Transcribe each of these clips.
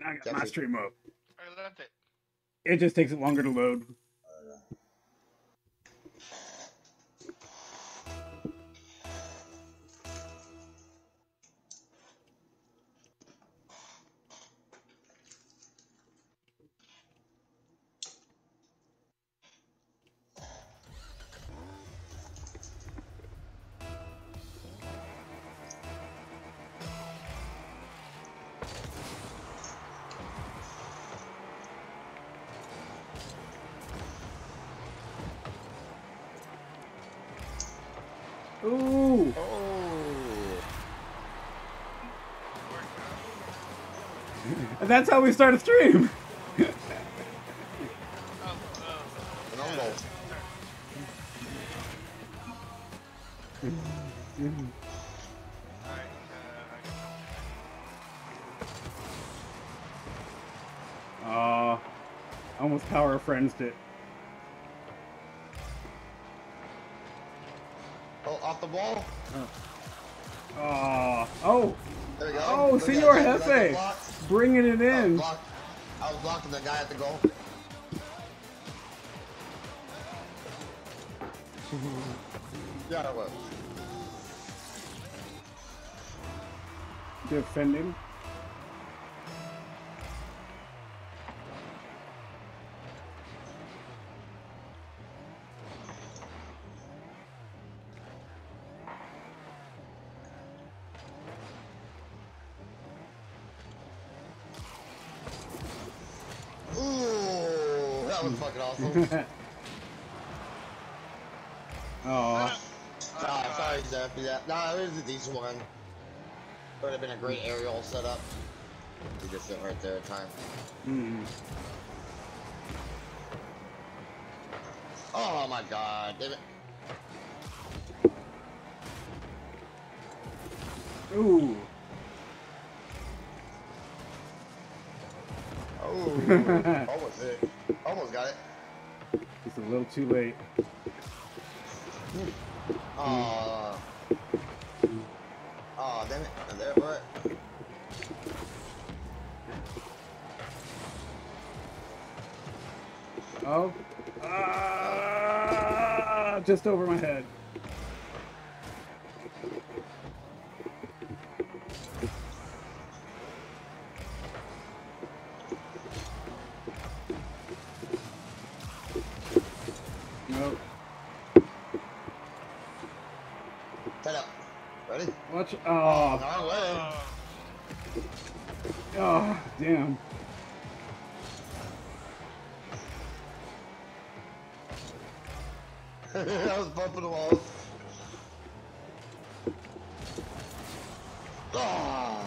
I got my stream up. I left it. It just takes it longer to load. Ooh! And that's how we start a stream! Almost power friends it. Oh, off the ball. Oh. There we go. Oh, Senor Jefe. Bringing it in. I was blocking the guy at the goal. Yeah, it was. Defending. Ooh, that was fucking awesome. Oh. Sorry, Zeph. Yeah. Nah, it was a decent one. Would have been a great aerial setup. We just sit right there at time. Oh my god, damn it. Ooh. Oh, almost hit. Almost got it. It's a little too late. Oh, damn it. There, what? Oh. Just over my head. Nope. Set up. Ready? Watch. Oh, Oh, damn. I was bumping the walls. Oh.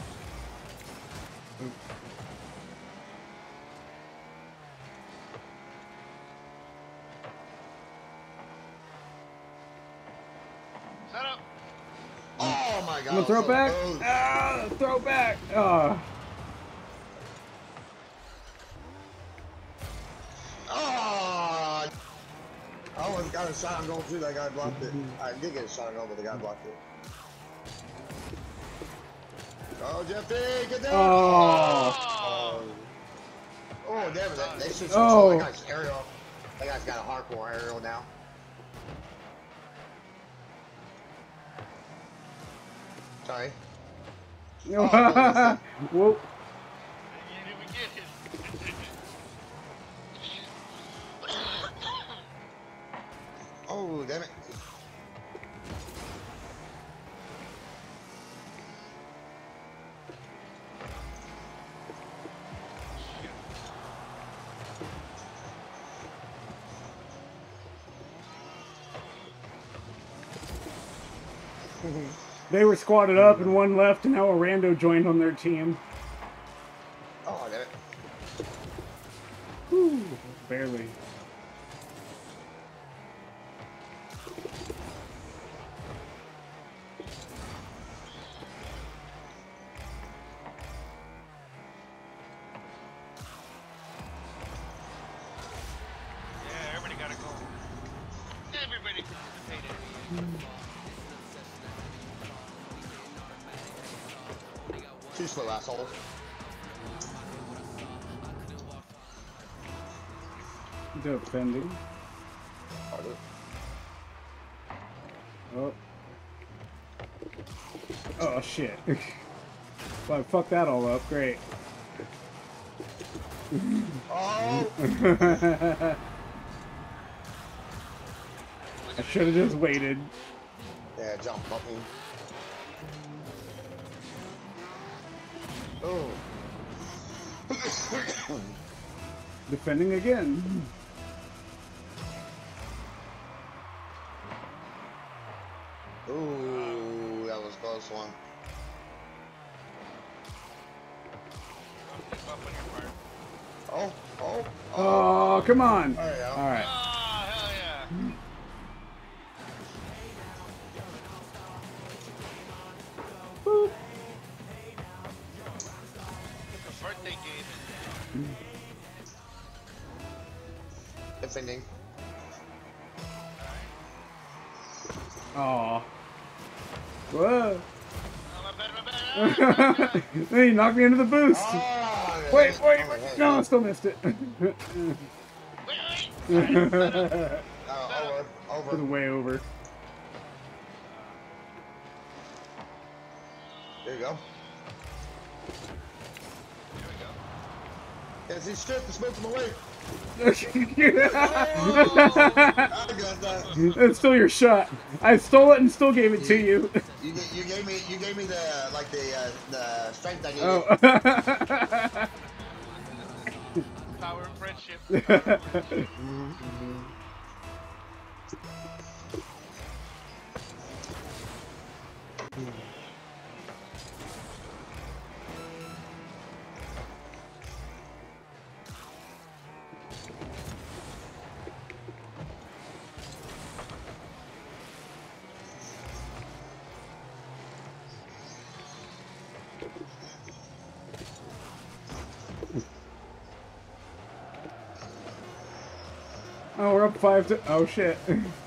Set up. Oh my god. I'm gonna throw so back. close. Throw back. Oh, I almost got a shot on goal too. That guy blocked it. I did get a shot on goal, but the guy blocked it. Oh, Jeffy, get down! Oh. Oh, damn it! They should Oh. that guy's aerial. That guy's got a hardcore aerial now. Sorry. Whoa. You didn't even get it. Oh, damn it. They were squatted up and one left, and now a rando joined on their team. Oh, damn it. Whew, barely. Yeah, everybody gotta go. Everybody participated. Too slow, asshole. Defending. Oh. Oh shit. Well, I fucked that all up. Great. Oh! I should have just waited. Yeah, jump button. Oh. Defending again. Ooh, that was a close one. Oh, oh, Oh, come on. There you go. All right. Oh, hell yeah. Boop. The birthday game. Defending. Oh. Whoa. Oh, my bad, my bad. Hey, you knocked me into the boost. Oh, Wait, wait, oh, wait. hey. No, I still missed it. Wait. Over, It was over. way over. There you go. There we go. Can't see shit, the smoke's in my way. Oh, I got that. It's still your shot. I stole it and still gave it to you. You gave me the like the strength I needed. Oh. power and friendship. Oh, we're up 5 to. Oh shit.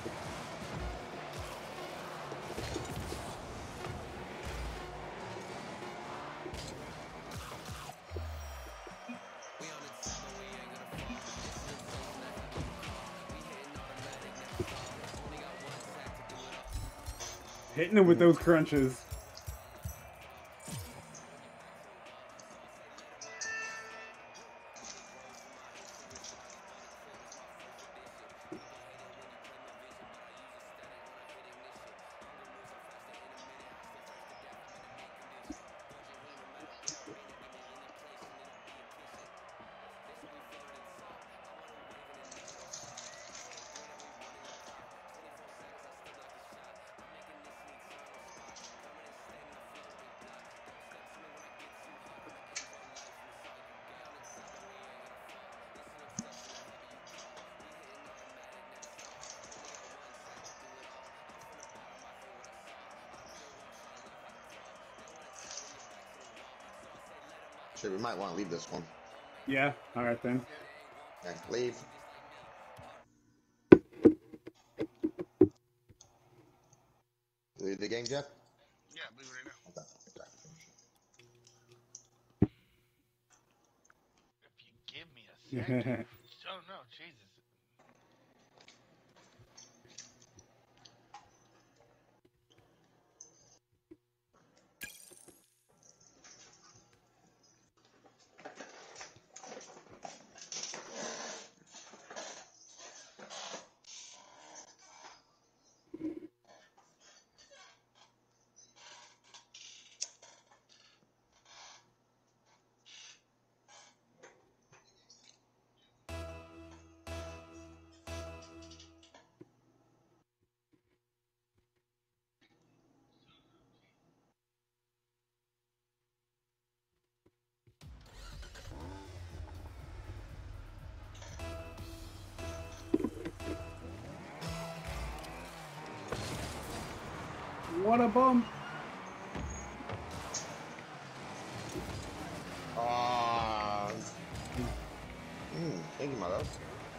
Hitting him with those crunches. Shit, we might want to leave this one. Yeah, alright then. Okay, leave. Leave the game, Jeff? Yeah, leave it right now. Okay. If you give me a second. Oh no, Jesus. What a bump. Thank you, my love.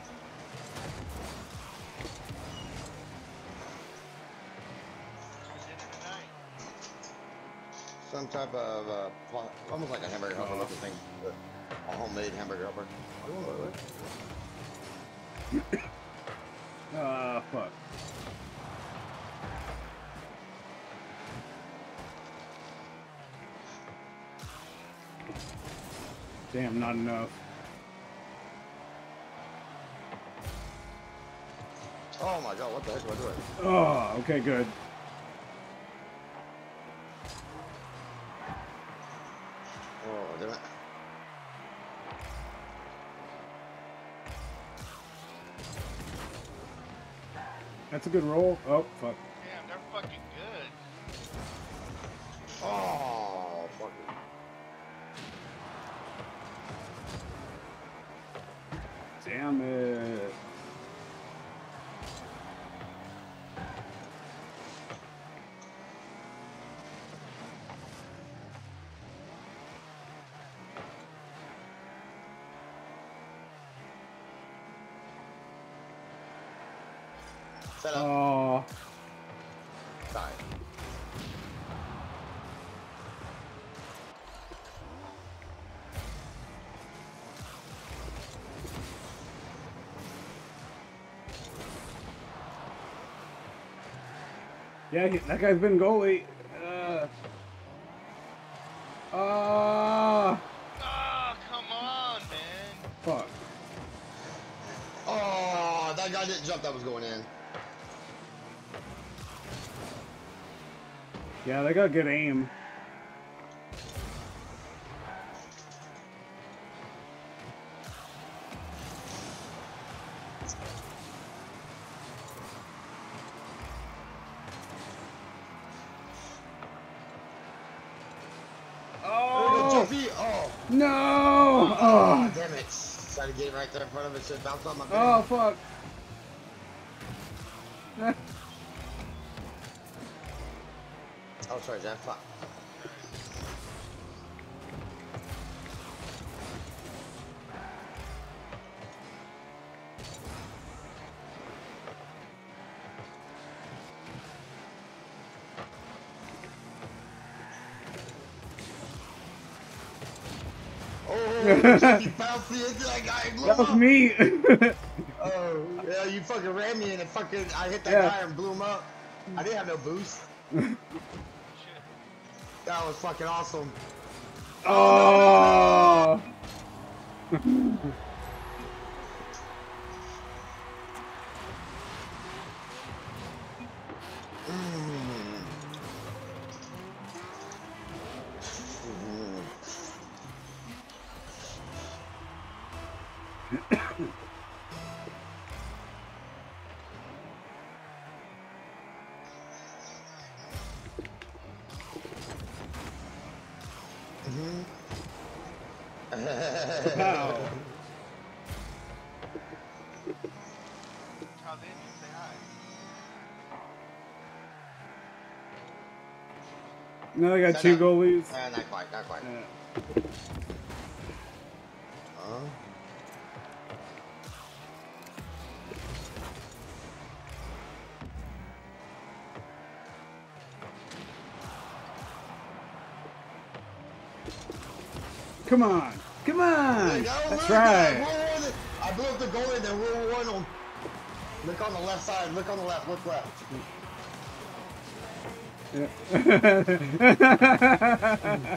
Some type of, almost like a hamburger helper looking thing. A homemade hamburger helper. Fuck. Damn, not enough. Oh my god, what the heck am I doing? Oh, okay, good. Oh, damn it. That's a good roll. Oh, fuck. Damn, they're fucking good. Oh, fuck it. Damn it. Set up. Oh. Sorry. Yeah, that guy's been goalie. Oh, come on, man. Fuck. Oh, that guy didn't jump, that was going in. Yeah, they got good aim. Oh! Oh! No! Oh, Oh, damn it. Tried to get it right there in front of it, so it bounced on my bed. oh fuck. Oh, sorry, Jeff. Fuck. Oh, Jeffy bounced me into that guy and blew That was up. me. Oh, yeah, you fucking ran me and I hit that Yeah. guy and blew him up. I didn't have no boost. Shit. That was fucking awesome. Oh. Wow. How's Andy? Say hi. Now they got Set two up. goalies. Not quite, not quite. Yeah. Come on. Come on. There you go, That's look, right. roll I blew up the goalie and then roll one on. Look on the left side, look on the left, look left. Yeah.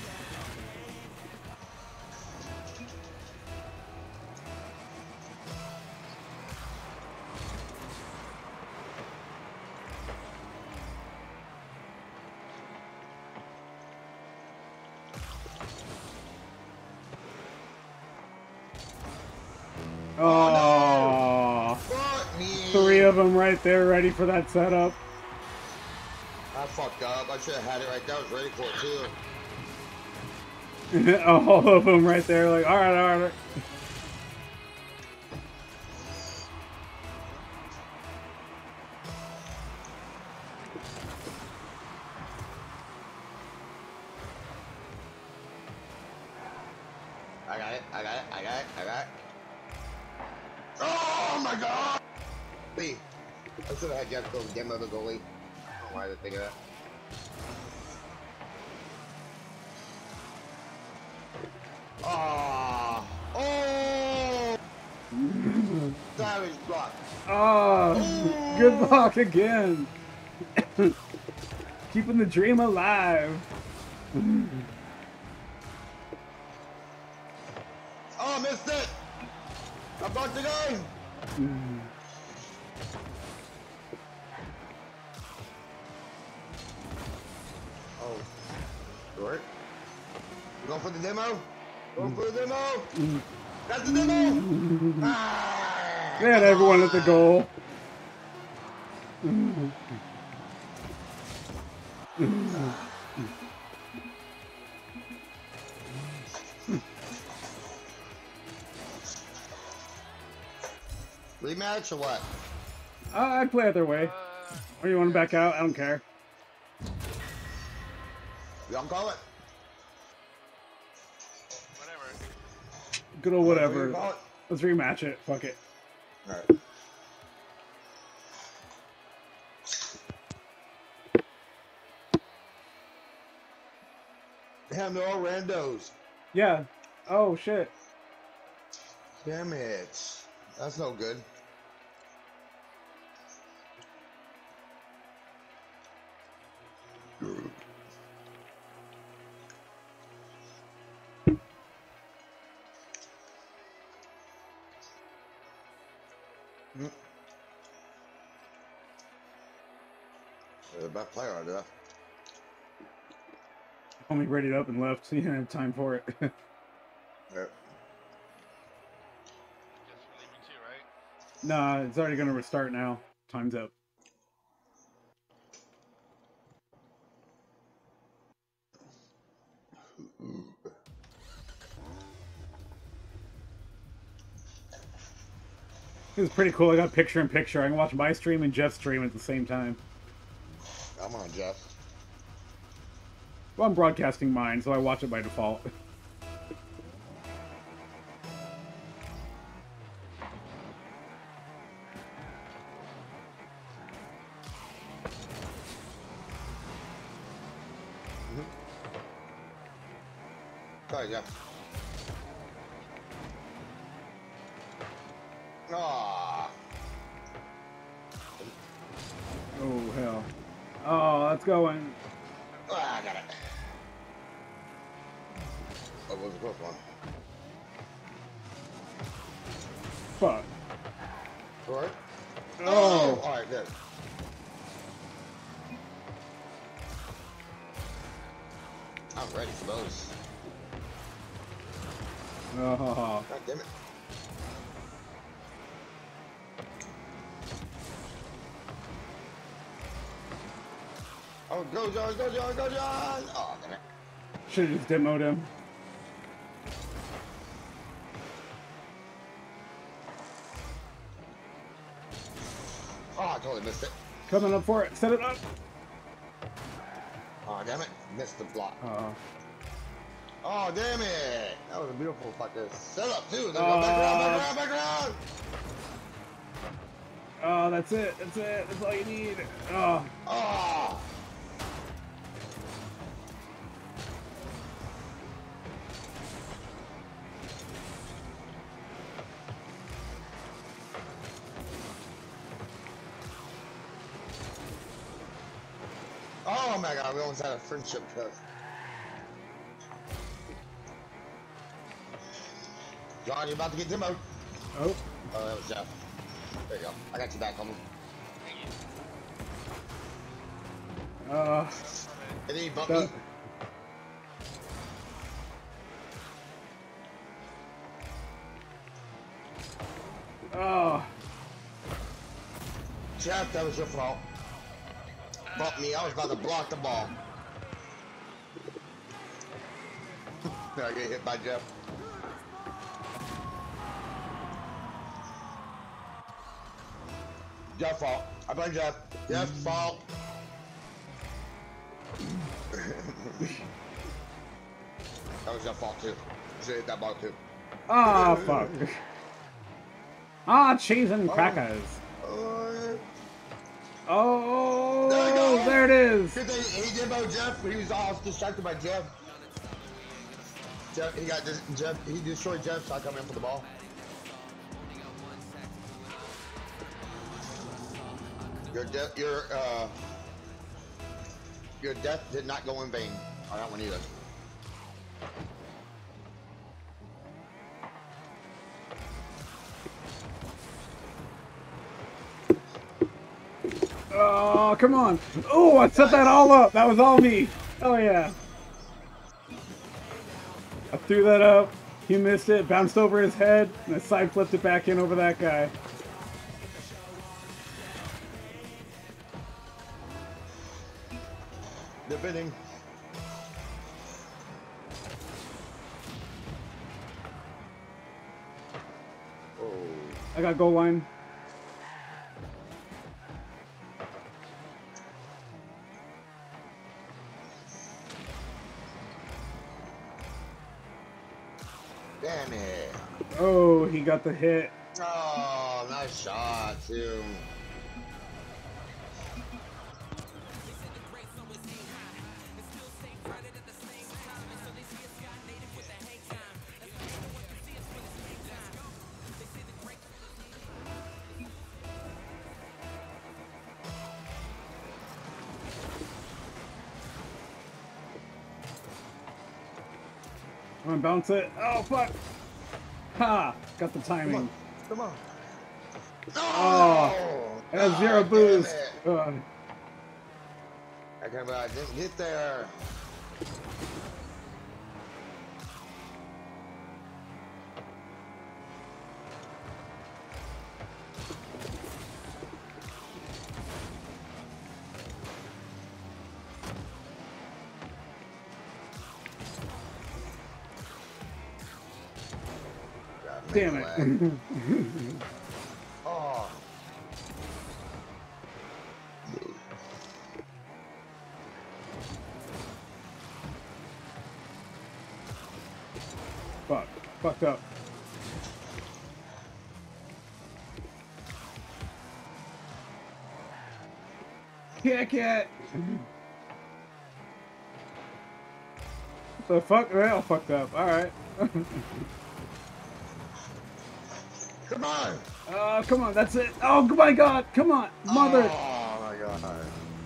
Oh, Fuck me. three of them right there, ready for that setup. I fucked up. I should have had it right there. I was ready for it too. All of them right there, like, all right, all right. I got it. I got it. I got it. I got it. Oh my god! Wait. I should have had Jeff go get my other goalie. I don't know why I didn't think of that. Oh! Oh! Savage, Oh, good luck again. Keeping the dream alive. Oh, I missed it. I bumped the game. Oh, short. You going for the demo? Going for the demo? That's the demo! Ah, They had everyone at the goal. Rematch or what? I'd play either way. Or you want to back out? I don't care. Y'all call it? Whatever. Good old What do you whatever. call it? Let's rematch it. Fuck it. Alright. Damn, they're all randos. Yeah. Oh shit. Damn it. That's no good. They're the best player out there. Homie readied up and left, so you didn't have time for it. Yeah. Guess we're leaving too, right? Nah, it's already gonna restart now. Time's up. It was pretty cool. I got picture in picture. I can watch my stream and Jeff's stream at the same time. I'm on, Jeff. Well, I'm broadcasting mine, so I watch it by default. Sorry, Jeff. Ah. Oh, hell. Oh, that's going. Ah, I got it. Oh, what was the close one? Fuck. Alright. Oh. Alright, good. I'm ready for those. Oh. God damn it. Oh, go, John, go, John, go, John! Oh, damn it. Should've just demoed him. Oh, I totally missed it. Coming up for it. Set it up. Oh, damn it. Missed the block. Oh. Oh, damn it. That was a beautiful fucker. Set up, too. Then go back around, back around, back around. Oh, that's it. That's it. That's all you need. Oh. Oh. Oh my god, we almost had a friendship test. John, you about to get demoed. Oh. Oh, that was Jeff. There you go. I got you back, homie. And then you bumped me. Oh. Jeff, that was your fault. Bumped me. I was about to block the ball. Then I get hit by Jeff. Jeff's fault. I blame Jeff. Jeff's fault. That was your fault too. You should hit that ball too. Ah, fuck. Ah, cheese and crackers. Oh, There we go. there it is. Good thing he did about Jeff. He was all distracted by Jeff. Jeff, he got this. Jeff, he destroyed Jeff, so I come in for the ball. Your death did not go in vain. On that one either. Oh, come on. Oh, I set that all up. That was all me. Oh, yeah. I threw that up. He missed it, bounced over his head, and I side flipped it back in over that guy. They're bidding. Oh. I got goal line. Damn it. Oh, he got the hit. Oh, nice shot, too. I'm gonna bounce it. Oh, fuck. Ha! Got the timing. Come on. Oh, I got zero boost. I didn't get there. Damn it. Oh. Fuck. Fucked up. Kick it! What the fuck? Well, fucked up. Alright. Come on! Oh, come on, that's it. Oh my god, come on, mother! Oh my god.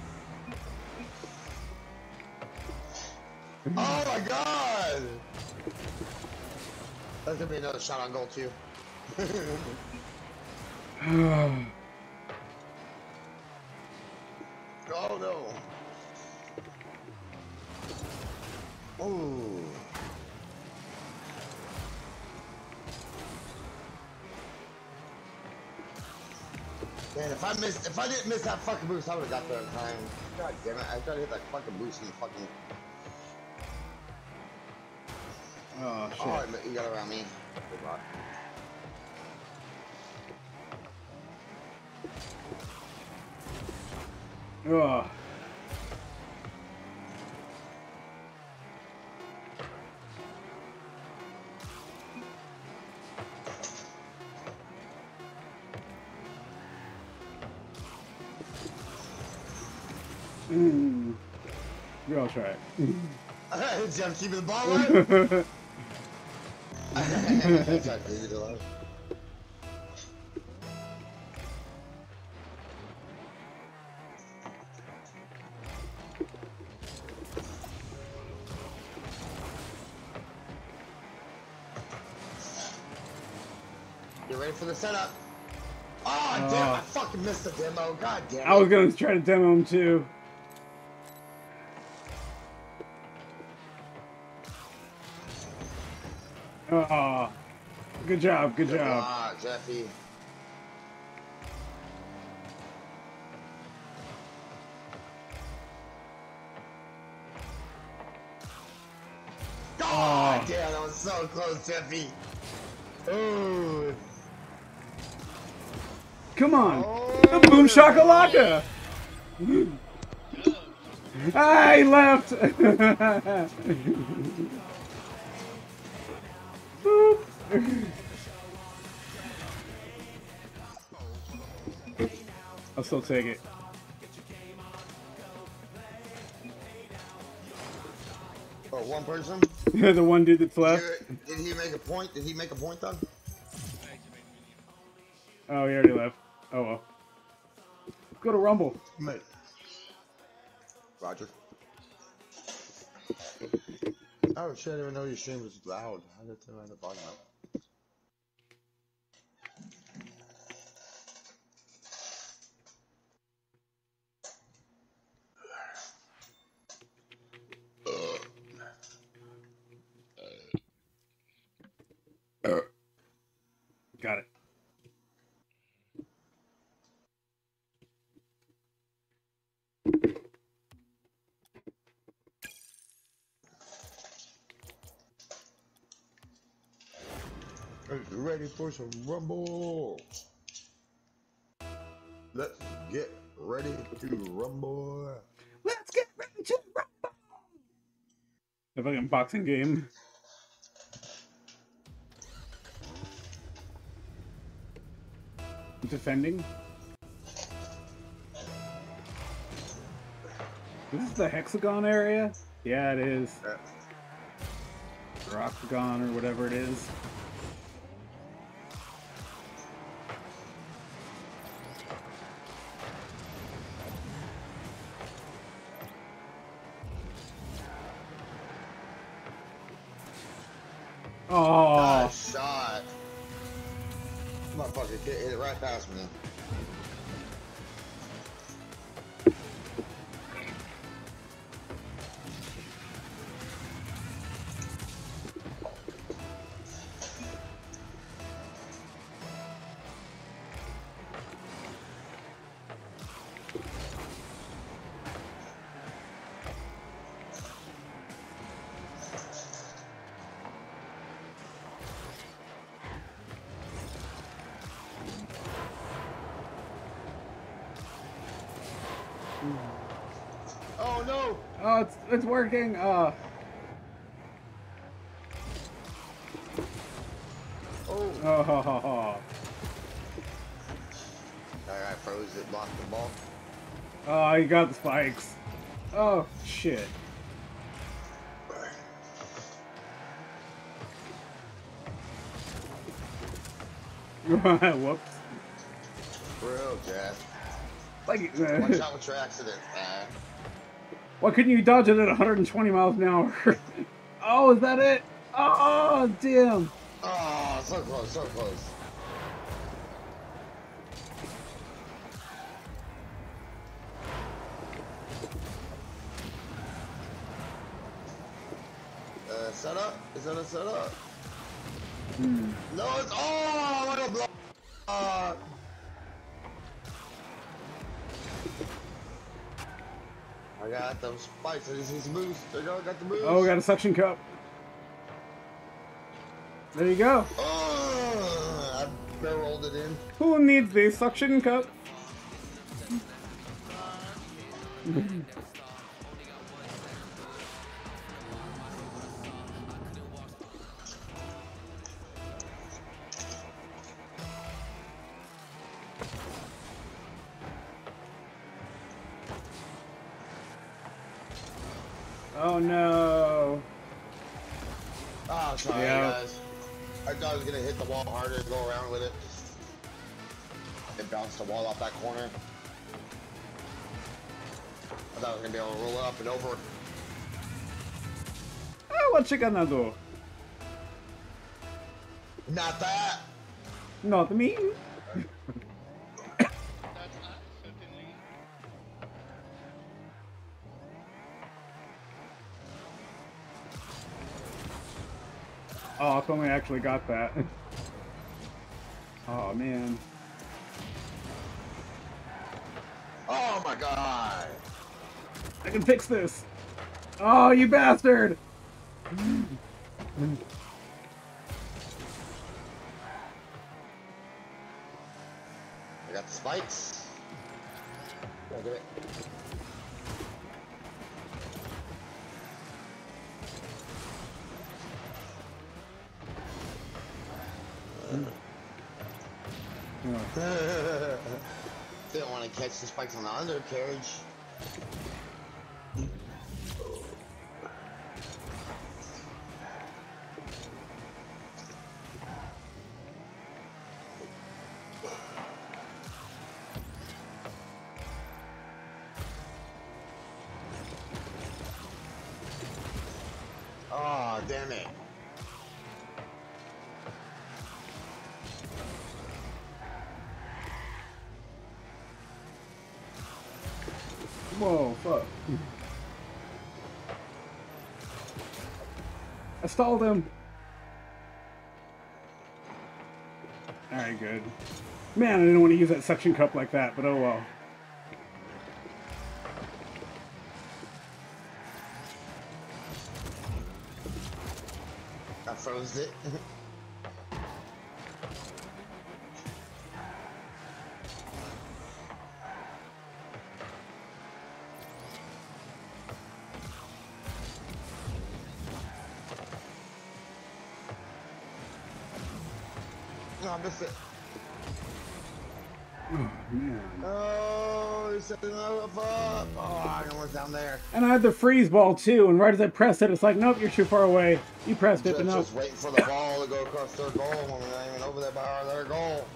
Oh my god! That's gonna be another shot on goal too. Oh no. Oh. Man, if I didn't miss that fucking boost, I would have got there in time. God damn it, I tried to hit that fucking boost in the fucking... Oh, shit. Oh, you got around me. Good luck. Oh. You're all try. Jeff keeping the ball alive. You ready for the setup? Oh, damn, I fucking missed the demo. God damn it. I was gonna try to demo him too. Oh, good job, good job. Ah, Jeffy. Oh, damn, that was so close, Jeffy. Ooh. Come on, the boom shakalaka. I left. Boop. I'll still take it. Oh, one person? The one dude that's left. Did he make a point? Did he make a point, though? Oh, he already left. Oh well. go to Rumble. Mate. Roger. Oh shit, I didn't even know your stream was loud. I had to turn the volume up. Got it. Are you ready for some Rumble? Let's get ready to rumble. Let's get ready to Rumble. The fucking boxing game. Defending. This is the hexagon area? Yeah, it is. Or octagon or whatever it is. Oh, Nice shot. Motherfucker hit it right past me. Oh no! oh, it's working. Oh. Oh, ho, ho, ho. Alright, froze it, blocked the ball. Oh, you got the spikes. Oh, shit. Whoops. Real Jeff. Like, Watch out with your accident, man. why couldn't you dodge it at 120 miles an hour? Oh, is that it? Oh, damn. Oh, so close, so close. Setup? Is that a setup? No, it's what a block. I got those spikes. I just need some boost. There you go. I got the boost. Oh, we got a suction cup. There you go. Oh, I barrel rolled it in. Who needs the suction cup? Oh no. Oh, sorry, Yeah. guys. I thought I was gonna hit the wall harder and go around with it. It bounced the wall off that corner. I thought I was gonna be able to roll up and over. Oh, what you gonna do? Not that. Not me. That's not certainly. Oh, if only I actually got that. Oh, man. Oh my god. I can fix this. Oh, you bastard! I got the spikes. I'll do it. Didn't want to catch the spikes on the undercarriage. damn it. Whoa, fuck. I stalled him. Alright, good. Man, I didn't want to use that suction cup like that, but oh well. I froze it. No, I missed it. Oh, man. Oh, he's setting it up. Oh, I almost down there. And I had the freeze ball too, and right as I pressed it, it's like, nope, you're too far away. You pressed it, but no. Just waiting for the ball to go across their goal when we're not even over there by their goal.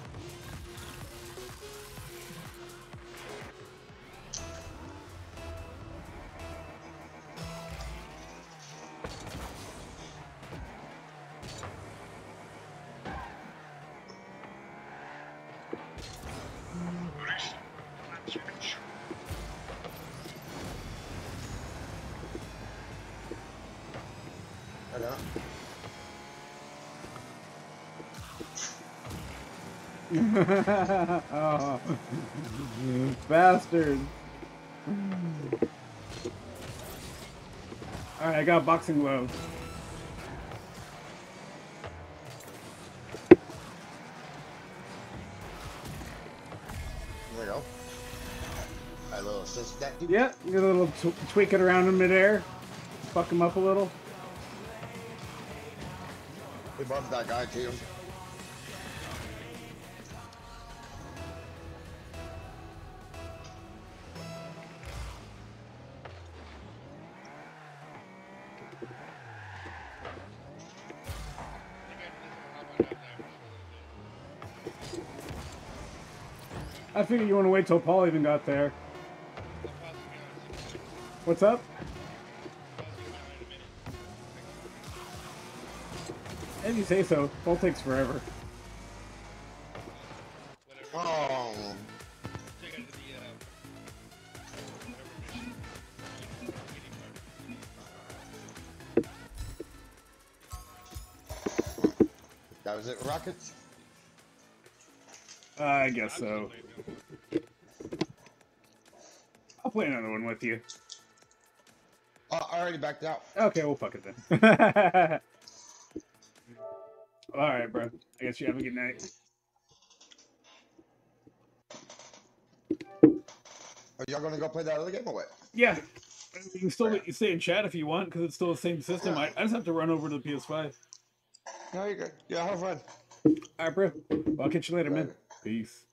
Oh, bastard. Alright, I got boxing gloves. There we go. A little assist that dude. Yeah, get a little tweak it around in midair. Fuck him up a little. We bumped that guy too. I figured you want to wait till Paul even got there. What's up? If you say so. Paul takes forever. Oh. That was it, Rockets? I guess so. I'll play another one with you. I already backed out. Okay, we'll fuck it then. Alright, bro. I guess you have a good night. Are y'all gonna go play that other game or what? Yeah. You can still stay in chat if you want, because it's still the same system. I just have to run over to the PS5. No, you're good. Yeah, have fun. Alright, bro. Well, I'll catch you later, man. Peace.